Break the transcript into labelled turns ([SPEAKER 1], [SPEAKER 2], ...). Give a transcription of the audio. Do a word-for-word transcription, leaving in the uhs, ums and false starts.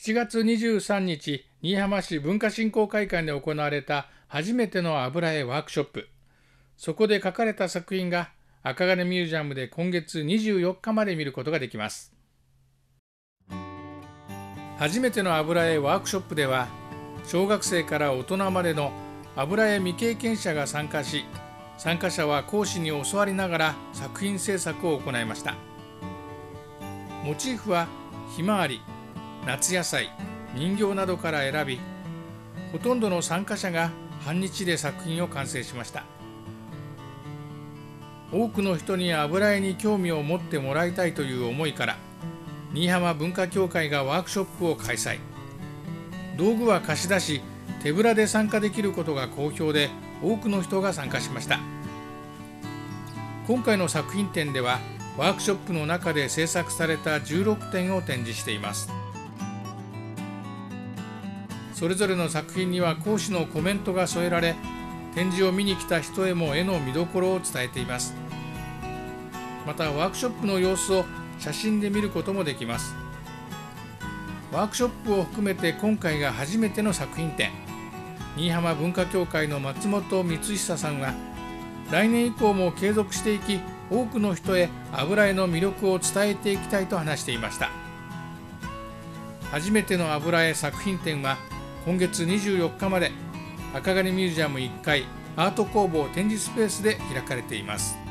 [SPEAKER 1] しちがつにじゅうさんにち、新居浜市文化振興会館で行われた初めての油絵ワークショップ。そこで描かれた作品が赤金ミュージアムで今月にじゅうよっかまで見ることができます。初めての油絵ワークショップでは、小学生から大人までの油絵未経験者が参加し、参加者は講師に教わりながら作品制作を行いました。モチーフはひまわり、夏野菜、人形などから選び、ほとんどの参加者が半日で作品を完成しました。多くの人に油絵に興味を持ってもらいたいという思いから、新居浜文化協会がワークショップを開催。道具は貸し出し、手ぶらで参加できることが好評で、多くの人が参加しました。今回の作品展では、ワークショップの中で制作されたじゅうろくてんを展示しています。それぞれの作品には講師のコメントが添えられ、展示を見に来た人へも絵の見どころを伝えています。またワークショップの様子を写真で見ることもできます。ワークショップを含めて今回が初めての作品展。新居浜文化協会の松本光久さんは、来年以降も継続していき、多くの人へ油絵の魅力を伝えていきたいと話していました。初めての油絵作品展は今月にじゅうよっかまで赤金ミュージアムいっかいアート工房展示スペースで開かれています。